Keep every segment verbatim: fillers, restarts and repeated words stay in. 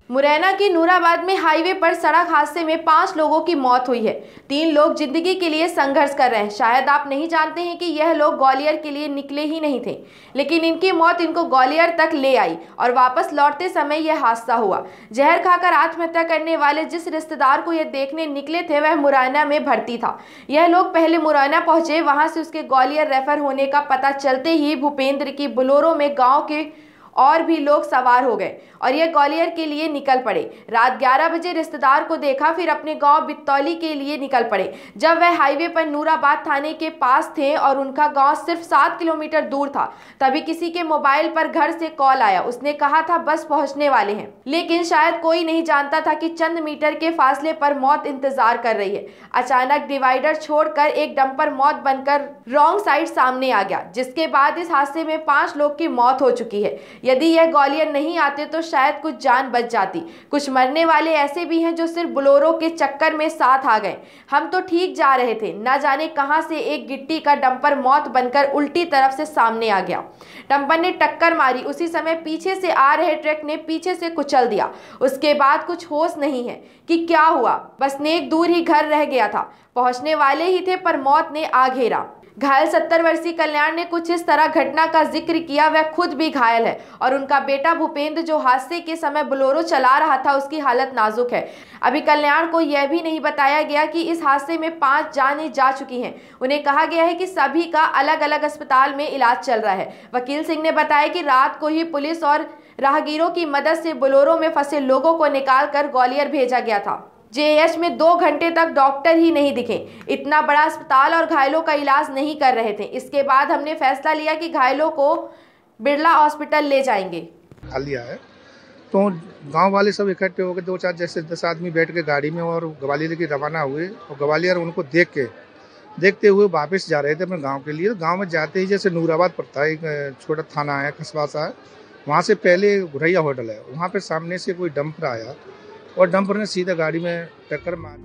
मुरैना के नूराबाद में हाईवे पर सड़क हादसे में पांच लोगों की मौत हुई है। तीन लोग जिंदगी के लिए संघर्ष कर रहे हैं। शायद आप नहीं जानते हैं कि यह लोग ग्वालियर के लिए निकले ही नहीं थे, लेकिन इनकी मौत इनको ग्वालियर तक ले आई और वापस लौटते समय यह हादसा हुआ। जहर खाकर आत्महत्या करने वाले जिस रिश्तेदार को यह देखने निकले थे वह मुरैना में भर्ती था। यह लोग पहले मुरैना पहुंचे, वहां से उसके ग्वालियर रेफर होने का पता चलते ही भूपेंद्र की बोलेरो में गाँव के और भी लोग सवार हो गए और ये ग्वालियर के लिए निकल पड़े। रात ग्यारह बजे रिश्तेदार को देखा, फिर अपने गांव बितौली के लिए निकल पड़े। जब वह हाईवे पर नूराबाद थाने के पास थे और उनका गांव सिर्फ सात किलोमीटर दूर था, तभी किसी के मोबाइल पर घर से कॉल आया। उसने कहा था बस पहुंचने वाले हैं, लेकिन शायद कोई नहीं जानता था कि चंद मीटर के फासले पर मौत इंतजार कर रही है। अचानक डिवाइडर छोड़कर एक डंपर मौत बनकर रॉन्ग साइड सामने आ गया, जिसके बाद इस हादसे में पांच लोग की मौत हो चुकी है। यदि यह ग्वालियर नहीं आते तो शायद कुछ जान बच जाती। कुछ मरने वाले ऐसे भी हैं जो सिर्फ बोलेरो के चक्कर में साथ आ गए। हम तो ठीक जा रहे थे, ना जाने कहां से एक गिट्टी का डंपर मौत बनकर उल्टी तरफ से सामने आ गया। डंपर ने टक्कर मारी, उसी समय पीछे से आ रहे ट्रक ने पीछे से कुचल दिया। उसके बाद कुछ होश नहीं है कि क्या हुआ, बस नेक दूर ही घर रह गया था। पहुंचने वाले ही थे पर मौत ने आ घेरा। घायल सत्तर वर्षीय कल्याण ने कुछ इस तरह घटना का जिक्र किया। वह खुद भी घायल है और उनका बेटा भूपेंद्र जो हादसे के समय बोलेरो चला रहा था, उसकी हालत नाजुक है। अभी कल्याण को यह भी नहीं बताया गया कि इस हादसे में पांच जानें जा चुकी हैं। उन्हें कहा गया है कि सभी का अलग अलग अस्पताल में इलाज चल रहा है। वकील सिंह ने बताया कि रात को ही पुलिस और राहगीरों की मदद से बोलेरो में फंसे लोगों को निकाल कर ग्वालियर भेजा गया था। जेएएच में दो घंटे तक डॉक्टर ही नहीं दिखे। इतना बड़ा अस्पताल और घायलों का इलाज नहीं कर रहे थे। इसके बाद हमने फैसला लिया कि घायलों को बिरला हॉस्पिटल ले जाएंगे। लिया है तो गांव वाले सब इकट्ठे हो गए, दो चार जैसे दस आदमी बैठ के गाड़ी में और ग्वालियर की रवाना हुए और ग्वालियर उनको देख के देखते हुए वापस जा रहे थे अपने गाँव के लिए। गाँव में जाते ही जैसे नूराबाद पड़ता है, एक छोटा थाना है, कस्बा सा है, वहाँ से पहले घुरैया होटल है, वहाँ पे सामने से कोई डंपर आया और डंपर ने सीधा गाड़ी में टक्कर मार।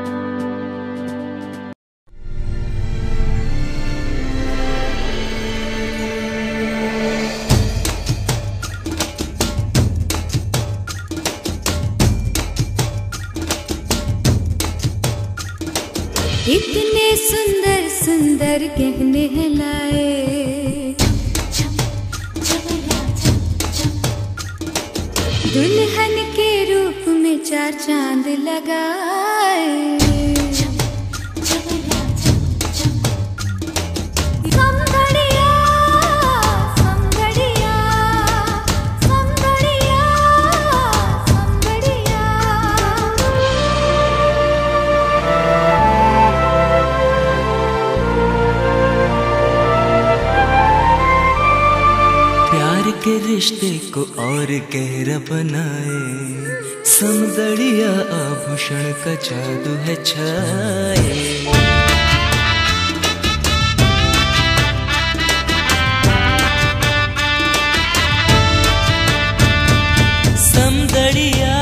इतने सुंदर सुंदर गहने हैं लाए, दुल्हन के रूप में चार चांद लगाए। समघड़िया समघड़िया समघड़िया समघड़िया। प्यार के रिश्ते को और गहरा बनाए, समदड़िया आभूषण का जादू है छाए। समदड़िया